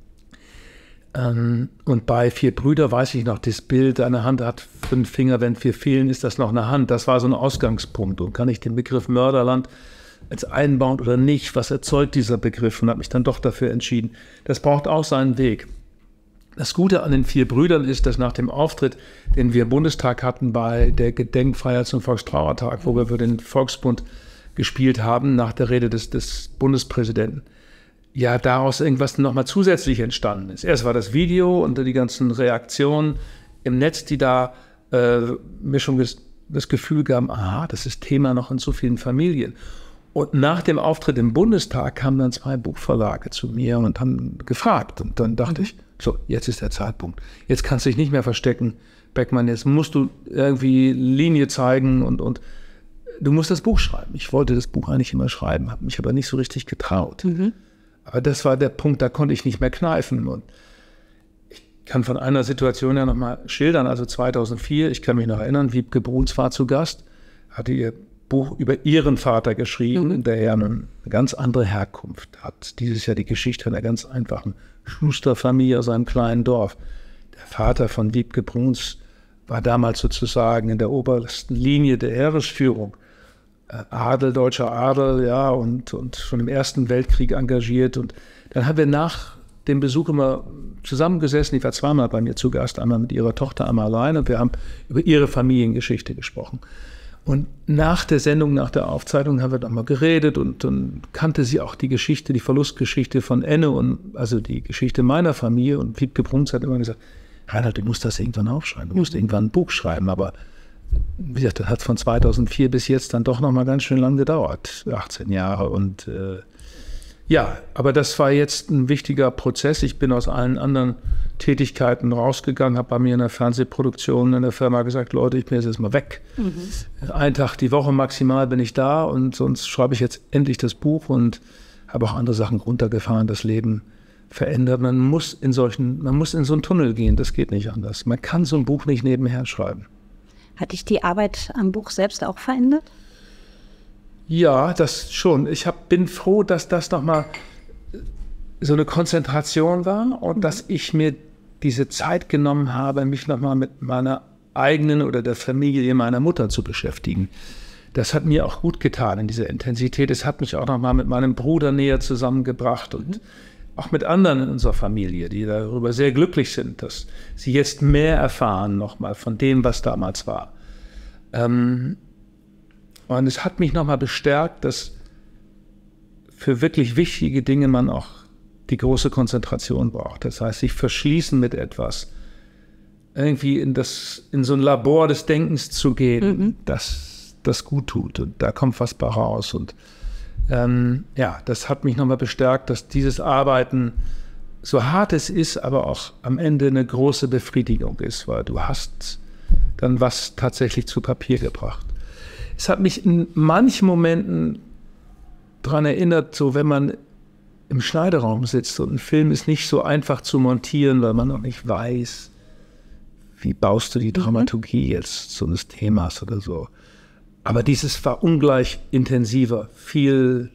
Und bei 4 Brüder weiß ich noch, das Bild, eine Hand hat 5 Finger, wenn 4 fehlen, ist das noch eine Hand. Das war so ein Ausgangspunkt. Und kann ich den Begriff Mörderland als einbauen oder nicht? Was erzeugt dieser Begriff? Und habe mich dann doch dafür entschieden. Das braucht auch seinen Weg. Das Gute an den 4 Brüdern ist, dass nach dem Auftritt, den wir im Bundestag hatten bei der Gedenkfeier zum Volkstrauertag, wo wir für den Volksbund gespielt haben, nach der Rede des Bundespräsidenten, ja, daraus irgendwas nochmal zusätzlich entstanden ist. Erst war das Video und die ganzen Reaktionen im Netz, die da mir schon das Gefühl gaben, aha, das ist Thema noch in so vielen Familien. Und nach dem Auftritt im Bundestag kamen dann 2 Buchverlage zu mir und haben gefragt. Und dann dachte ich, so, jetzt ist der Zeitpunkt. Jetzt kannst du dich nicht mehr verstecken, Beckmann, jetzt musst du irgendwie Linie zeigen und du musst das Buch schreiben. Ich wollte das Buch eigentlich immer schreiben, habe mich aber nicht so richtig getraut. Aber das war der Punkt, da konnte ich nicht mehr kneifen. Und ich kann von einer Situation ja nochmal schildern. Also 2004, ich kann mich noch erinnern, Wiebke Bruns war zu Gast, hatte ihr Buch über ihren Vater geschrieben, der ja eine ganz andere Herkunft hat. Dieses Jahr die Geschichte einer ganz einfachen Schusterfamilie aus einem kleinen Dorf. Der Vater von Wiebke Bruns war damals sozusagen in der obersten Linie der Heeresführung. Adel, deutscher Adel, ja, und schon im Ersten Weltkrieg engagiert. Und dann haben wir nach dem Besuch immer zusammengesessen. Ich war 2-mal bei mir zu Gast, einmal mit ihrer Tochter, einmal alleine. Und wir haben über ihre Familiengeschichte gesprochen. Und nach der Sendung, nach der Aufzeichnung haben wir dann mal geredet und kannte sie auch die Geschichte, die Verlustgeschichte von Enne und also die Geschichte meiner Familie. Und Wiebke Bruns hat immer gesagt, Reinhard, du musst das irgendwann aufschreiben, du musst irgendwann ein Buch schreiben. Aber wie gesagt, das hat von 2004 bis jetzt dann doch noch mal ganz schön lang gedauert, 18 Jahre. Und ja, aber das war jetzt ein wichtiger Prozess. Ich bin aus allen anderen Tätigkeiten rausgegangen, habe bei mir in der Fernsehproduktion in der Firma gesagt, Leute, ich bin jetzt mal weg. Einen Tag die Woche maximal bin ich da und sonst schreibe ich jetzt endlich das Buch und habe auch andere Sachen runtergefahren, das Leben verändert. Man muss in so einen Tunnel gehen, das geht nicht anders. Man kann so ein Buch nicht nebenher schreiben. Hat dich die Arbeit am Buch selbst auch verändert? Ja, das schon. Ich bin froh, dass das nochmal so eine Konzentration war und dass ich mir diese Zeit genommen habe, mich nochmal mit meiner eigenen oder der Familie meiner Mutter zu beschäftigen. Das hat mir auch gut getan in dieser Intensität. Es hat mich auch nochmal mit meinem Bruder näher zusammengebracht und auch mit anderen in unserer Familie, die darüber sehr glücklich sind, dass sie jetzt mehr erfahren nochmal von dem, was damals war. Und es hat mich nochmal bestärkt, dass für wirklich wichtige Dinge man auch die große Konzentration braucht. Das heißt, sich verschließen mit etwas, irgendwie in so ein Labor des Denkens zu gehen, das gut tut. Und da kommt was bei raus. Und ja, das hat mich nochmal bestärkt, dass dieses Arbeiten, so hart es ist, aber auch am Ende eine große Befriedigung ist, weil du hast dann was tatsächlich zu Papier gebracht. Es hat mich in manchen Momenten daran erinnert, so wenn man im Schneideraum sitzt und ein Film ist nicht so einfach zu montieren, weil man noch nicht weiß, wie baust du die Dramaturgie jetzt so eines Themas oder so. Aber dieses war ungleich intensiver, viel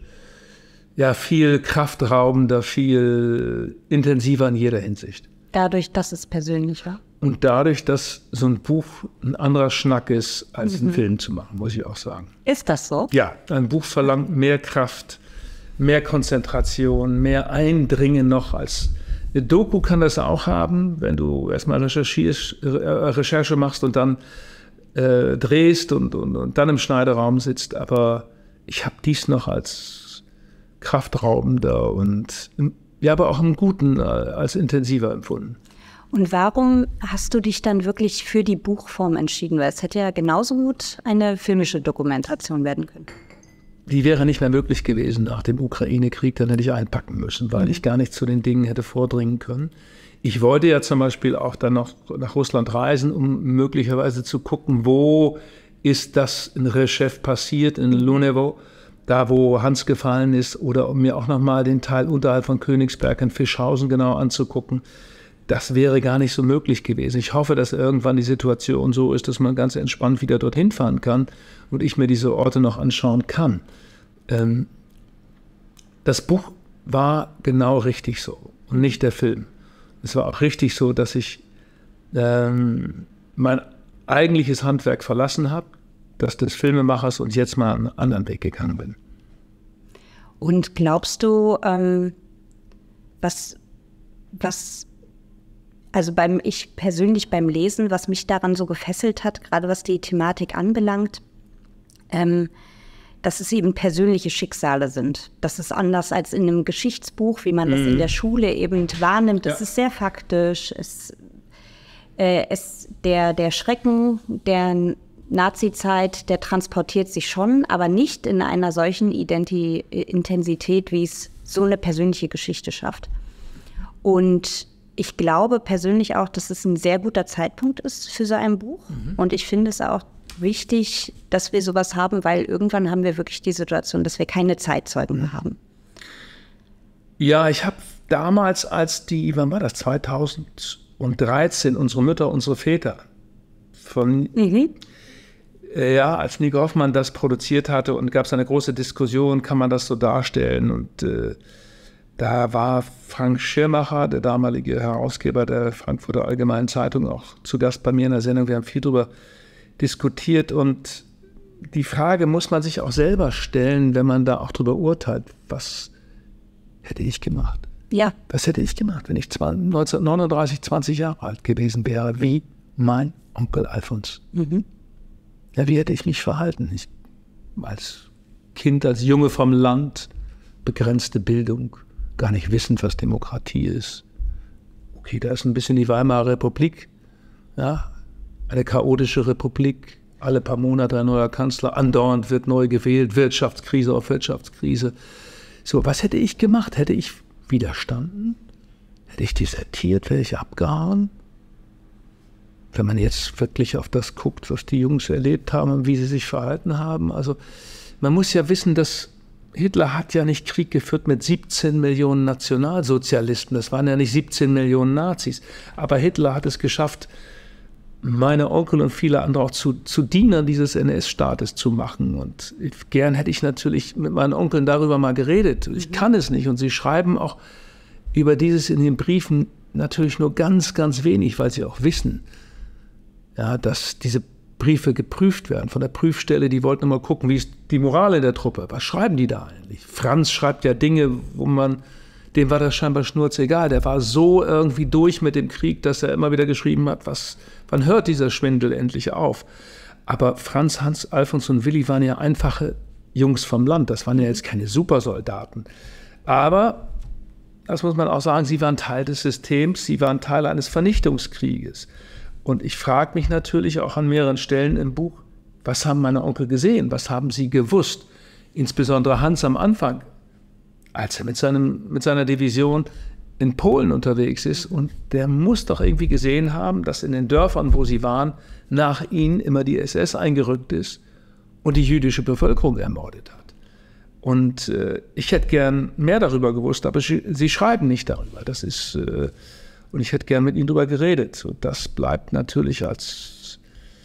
kraftraubender, viel intensiver in jeder Hinsicht. Dadurch, dass es persönlich war? Und dadurch, dass so ein Buch ein anderer Schnack ist, als einen Film zu machen, muss ich auch sagen. Ist das so? Ja, ein Buch verlangt mehr Kraft, mehr Konzentration, mehr Eindringen noch als eine Doku kann das auch haben, wenn du erstmal Recherche machst und dann drehst und dann im Schneideraum sitzt. Aber ich habe dies noch als kraftraubender und ja, aber auch im Guten als intensiver empfunden. Und warum hast du dich dann wirklich für die Buchform entschieden? Weil es hätte ja genauso gut eine filmische Dokumentation werden können. Die wäre nicht mehr möglich gewesen nach dem Ukraine-Krieg, dann hätte ich einpacken müssen, weil ich gar nicht zu den Dingen hätte vordringen können. Ich wollte ja zum Beispiel auch dann noch nach Russland reisen, um möglicherweise zu gucken, wo ist das in Reshchev passiert, in Lunevo, da wo Hans gefallen ist, oder um mir auch nochmal den Teil unterhalb von Königsberg in Fischhausen genau anzugucken. Das wäre gar nicht so möglich gewesen. Ich hoffe, dass irgendwann die Situation so ist, dass man ganz entspannt wieder dorthin fahren kann und ich mir diese Orte noch anschauen kann. Das Buch war genau richtig so und nicht der Film. Es war auch richtig so, dass ich mein eigentliches Handwerk verlassen habe, das des Filmemachers, und jetzt mal einen anderen Weg gegangen bin. Und glaubst du, also ich persönlich beim Lesen, was mich daran so gefesselt hat, gerade was die Thematik anbelangt, dass es eben persönliche Schicksale sind. Das ist anders als in einem Geschichtsbuch, wie man das in der Schule eben wahrnimmt. Das ist sehr faktisch. Der Schrecken der Nazi-Zeit, der transportiert sich schon, aber nicht in einer solchen Intensität, wie es so eine persönliche Geschichte schafft. Und ich glaube persönlich auch, dass es ein sehr guter Zeitpunkt ist für so ein Buch. Und ich finde es auch wichtig, dass wir sowas haben, weil irgendwann haben wir wirklich die Situation, dass wir keine Zeitzeugen mehr haben. Ja, ich habe damals, wann war das, 2013, unsere Mütter, unsere Väter, als Nico Hoffmann das produziert hatte, und gab es eine große Diskussion, kann man das so darstellen, und da war Frank Schirmacher, der damalige Herausgeber der Frankfurter Allgemeinen Zeitung, auch zu Gast bei mir in der Sendung. Wir haben viel darüber diskutiert, und die Frage muss man sich auch selber stellen, wenn man da auch drüber urteilt. Was hätte ich gemacht? Ja. Was hätte ich gemacht, wenn ich 1939 20 Jahre alt gewesen wäre, wie mein Onkel Alfons? Ja, wie hätte ich mich verhalten? Ich als Kind, als Junge vom Land, begrenzte Bildung, gar nicht wissend, was Demokratie ist. Okay, da ist ein bisschen die Weimarer Republik, ja, eine chaotische Republik, alle paar Monate ein neuer Kanzler, andauernd wird neu gewählt, Wirtschaftskrise auf Wirtschaftskrise. So, was hätte ich gemacht? Hätte ich widerstanden? Hätte ich desertiert? Wäre ich abgehauen? Wenn man jetzt wirklich auf das guckt, was die Jungs erlebt haben und wie sie sich verhalten haben. Also man muss ja wissen, dass Hitler hat ja nicht Krieg geführt mit 17 Millionen Nationalsozialisten. Das waren ja nicht 17 Millionen Nazis. Aber Hitler hat es geschafft, meine Onkel und viele andere auch zu Dienern dieses NS-Staates zu machen. Und gern hätte ich natürlich mit meinen Onkeln darüber mal geredet. Ich kann es nicht. Und sie schreiben auch über dieses in den Briefen natürlich nur ganz, ganz wenig, weil sie auch wissen, ja, dass diese Briefe geprüft werden von der Prüfstelle. Die wollten immer gucken, wie ist die Moral in der Truppe. Was schreiben die da eigentlich? Franz schreibt ja Dinge, dem war das scheinbar schnurzegal. Der war so irgendwie durch mit dem Krieg, dass er immer wieder geschrieben hat, wann hört dieser Schwindel endlich auf? Aber Franz, Hans, Alfons und Willi waren ja einfache Jungs vom Land. Das waren ja jetzt keine Supersoldaten. Aber, das muss man auch sagen, sie waren Teil des Systems, sie waren Teil eines Vernichtungskrieges. Und ich frage mich natürlich auch an mehreren Stellen im Buch, was haben meine Onkel gesehen? Was haben sie gewusst? Insbesondere Hans am Anfang, als er mit seiner Division in Polen unterwegs ist. Und der muss doch irgendwie gesehen haben, dass in den Dörfern, wo sie waren, nach ihnen immer die SS eingerückt ist und die jüdische Bevölkerung ermordet hat. Und ich hätte gern mehr darüber gewusst, aber sie schreiben nicht darüber. Das ist... Und ich hätte gern mit ihnen darüber geredet. Und das bleibt natürlich als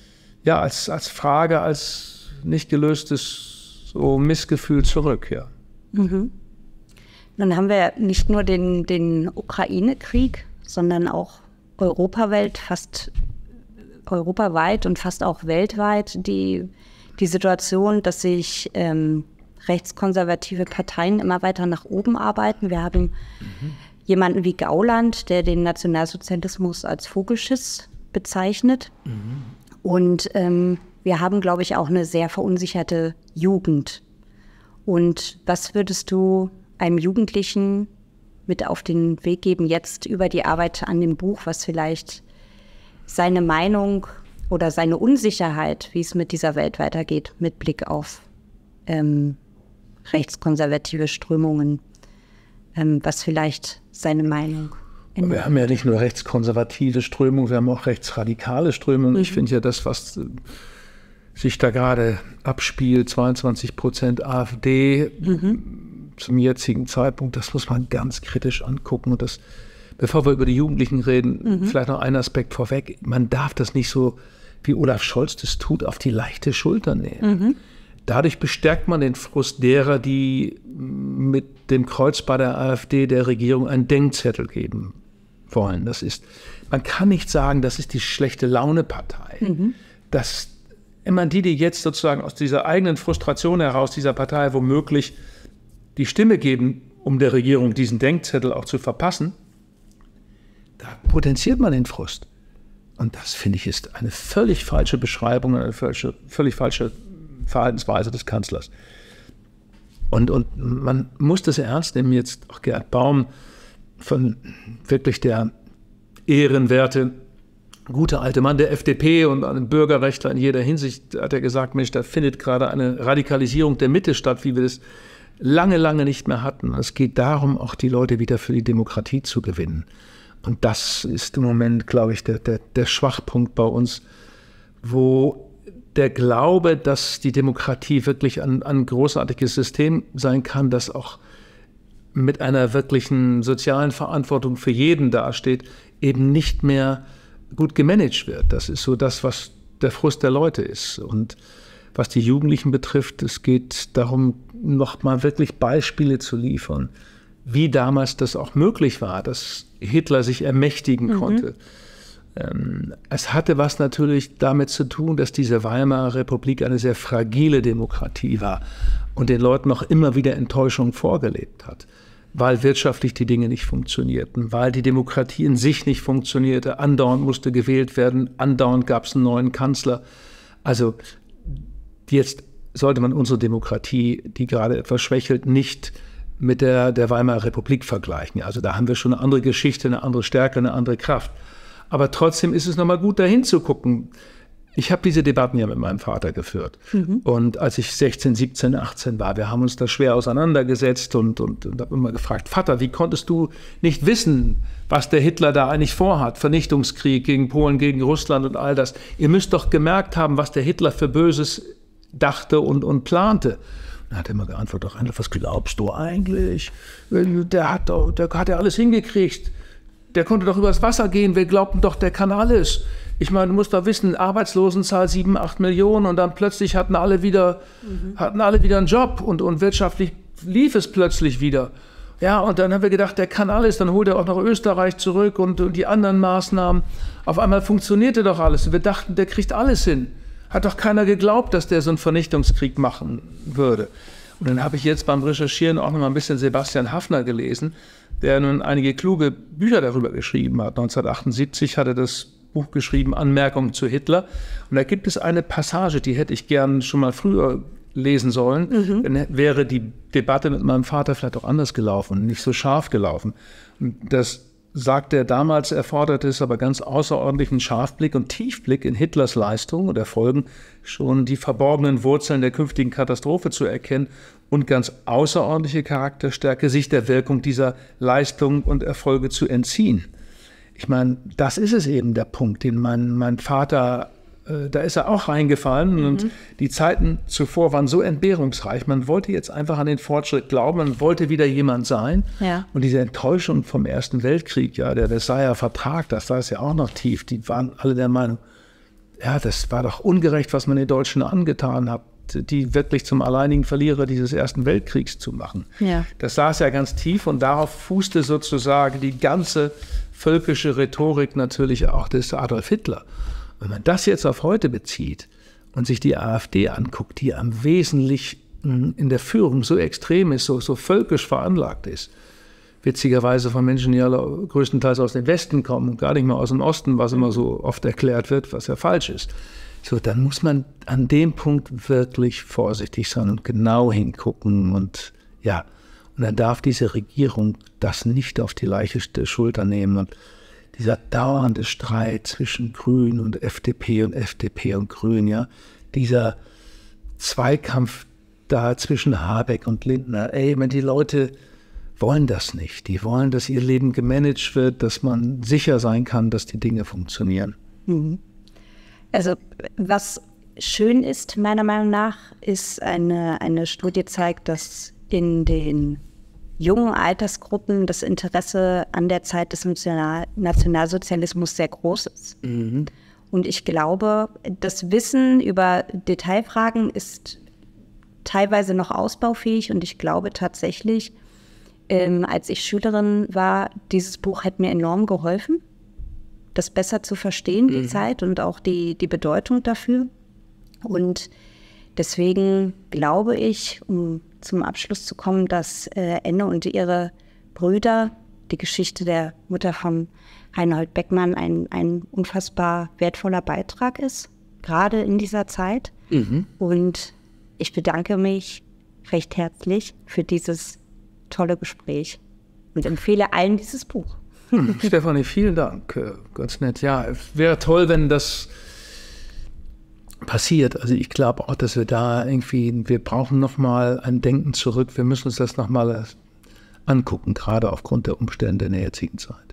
Frage, als nicht gelöstes so Missgefühl zurück, ja. Dann haben wir nicht nur den Ukraine-Krieg, sondern auch europaweit und fast auch weltweit die Situation, dass sich rechtskonservative Parteien immer weiter nach oben arbeiten. Wir haben jemanden wie Gauland, der den Nationalsozialismus als Vogelschiss bezeichnet. Und wir haben, glaube ich, auch eine sehr verunsicherte Jugend. Und was würdest du einem Jugendlichen mit auf den Weg geben, jetzt über die Arbeit an dem Buch, was vielleicht seine Meinung oder seine Unsicherheit, wie es mit dieser Welt weitergeht, mit Blick auf rechtskonservative Strömungen, was vielleicht seine Meinung ändert? Wir haben ja nicht nur rechtskonservative Strömungen, wir haben auch rechtsradikale Strömungen. Ich finde ja das, was sich da gerade abspielt, 22% AfD zum jetzigen Zeitpunkt, das muss man ganz kritisch angucken. Und das, bevor wir über die Jugendlichen reden, vielleicht noch ein Aspekt vorweg. Man darf das nicht so, wie Olaf Scholz das tut, auf die leichte Schulter nehmen. Dadurch bestärkt man den Frust derer, die mit dem Kreuz bei der AfD der Regierung einen Denkzettel geben wollen. Man kann nicht sagen, das ist die schlechte Laune-Partei. Das immer die jetzt sozusagen aus dieser eigenen Frustration heraus dieser Partei womöglich die Stimme geben, um der Regierung diesen Denkzettel auch zu verpassen, da potenziert man den Frust. Und das, finde ich, ist eine völlig falsche Beschreibung, eine völlig falsche Verhaltensweise des Kanzlers. Und man muss das ernst nehmen, jetzt auch Gerd Baum, von wirklich der ehrenwerte, gute alte Mann der FDP und einem Bürgerrechtler in jeder Hinsicht, hat er gesagt, Mensch, da findet gerade eine Radikalisierung der Mitte statt, wie wir das lange, lange nicht mehr hatten. Es geht darum, auch die Leute wieder für die Demokratie zu gewinnen. Und das ist im Moment, glaube ich, der Schwachpunkt bei uns, wo der Glaube, dass die Demokratie wirklich ein großartiges System sein kann, das auch mit einer wirklichen sozialen Verantwortung für jeden dasteht, eben nicht mehr gut gemanagt wird. Das ist so das, was der Frust der Leute ist. Und was die Jugendlichen betrifft, es geht darum, nochmal wirklich Beispiele zu liefern, wie damals das auch möglich war, dass Hitler sich ermächtigen konnte. Es hatte was natürlich damit zu tun, dass diese Weimarer Republik eine sehr fragile Demokratie war und den Leuten noch immer wieder Enttäuschung vorgelebt hat, weil wirtschaftlich die Dinge nicht funktionierten, weil die Demokratie in sich nicht funktionierte, andauernd musste gewählt werden, andauernd gab es einen neuen Kanzler. Also jetzt sollte man unsere Demokratie, die gerade etwas schwächelt, nicht mit der Weimarer Republik vergleichen. Also da haben wir schon eine andere Geschichte, eine andere Stärke, eine andere Kraft. Aber trotzdem ist es nochmal gut, da hinzugucken. Ich habe diese Debatten ja mit meinem Vater geführt. Und als ich 16, 17, 18 war, wir haben uns da schwer auseinandergesetzt und habe immer gefragt, Vater, wie konntest du nicht wissen, was der Hitler da eigentlich vorhat? Vernichtungskrieg gegen Polen, gegen Russland und all das. Ihr müsst doch gemerkt haben, was der Hitler für Böses dachte und plante. Dann hat er immer geantwortet, was glaubst du eigentlich? Der hat ja alles hingekriegt. Der konnte doch übers Wasser gehen. Wir glaubten doch, der kann alles. Ich meine, du musst doch wissen, Arbeitslosenzahl 7, 8 Millionen und dann plötzlich hatten alle wieder einen Job und wirtschaftlich lief es plötzlich wieder. Ja, und dann haben wir gedacht, der kann alles. Dann holt er auch noch Österreich zurück und die anderen Maßnahmen. Auf einmal funktionierte doch alles. Und wir dachten, der kriegt alles hin. Hat doch keiner geglaubt, dass der so einen Vernichtungskrieg machen würde. Und dann habe ich jetzt beim Recherchieren auch noch mal ein bisschen Sebastian Haffner gelesen, der nun einige kluge Bücher darüber geschrieben hat. 1978 hat er das Buch geschrieben, Anmerkungen zu Hitler. Und da gibt es eine Passage, die hätte ich gern schon mal früher lesen sollen. Dann wäre die Debatte mit meinem Vater vielleicht auch anders gelaufen, nicht so scharf gelaufen. Und das sagt er damals, erforderte es aber ganz außerordentlichen Scharfblick und Tiefblick in Hitlers Leistung und Erfolgen, schon die verborgenen Wurzeln der künftigen Katastrophe zu erkennen und ganz außerordentliche Charakterstärke, sich der Wirkung dieser Leistung und Erfolge zu entziehen. Ich meine, das ist es eben der Punkt, den mein Vater, da ist er auch reingefallen und die Zeiten zuvor waren so entbehrungsreich. Man wollte jetzt einfach an den Fortschritt glauben, man wollte wieder jemand sein. Ja. Und diese Enttäuschung vom Ersten Weltkrieg, ja, der Versailler Vertrag, das war es ja auch noch tief. Die waren alle der Meinung, ja, das war doch ungerecht, was man den Deutschen angetan hat. die wirklich zum alleinigen Verlierer dieses Ersten Weltkriegs zu machen. Ja. Das saß ja ganz tief und darauf fußte sozusagen die ganze völkische Rhetorik natürlich auch des Adolf Hitler. Wenn man das jetzt auf heute bezieht und sich die AfD anguckt, die am wesentlich in der Führung so extrem ist, so völkisch veranlagt ist, witzigerweise von Menschen, die alle größtenteils aus dem Westen kommen und gar nicht mehr aus dem Osten, was immer so oft erklärt wird, was ja falsch ist. So, dann muss man an dem Punkt wirklich vorsichtig sein und genau hingucken und ja, und dann darf diese Regierung das nicht auf die leichte Schulter nehmen und dieser dauernde Streit zwischen Grünen und FDP und Grünen, ja, dieser Zweikampf da zwischen Habeck und Lindner, die Leute wollen das nicht. Die wollen, dass ihr Leben gemanagt wird, dass man sicher sein kann, dass die Dinge funktionieren. Also was schön ist, meiner Meinung nach, ist eine Studie zeigt, dass in den jungen Altersgruppen das Interesse an der Zeit des Nationalsozialismus sehr groß ist. Und ich glaube, das Wissen über Detailfragen ist teilweise noch ausbaufähig und ich glaube tatsächlich, als ich Schülerin war, dieses Buch hat mir enorm geholfen, das besser zu verstehen, die Zeit und auch die Bedeutung dafür. Und deswegen glaube ich, um zum Abschluss zu kommen, dass Enne und ihre Brüder, die Geschichte der Mutter von Reinhold Beckmann, ein unfassbar wertvoller Beitrag ist, gerade in dieser Zeit. Und ich bedanke mich recht herzlich für dieses tolle Gespräch und empfehle allen dieses Buch. Stefanie, vielen Dank. Ganz nett. Ja, es wäre toll, wenn das passiert. Also ich glaube auch, dass wir brauchen nochmal ein Denken zurück. Wir müssen uns das nochmal angucken, gerade aufgrund der Umstände in der jetzigen Zeit.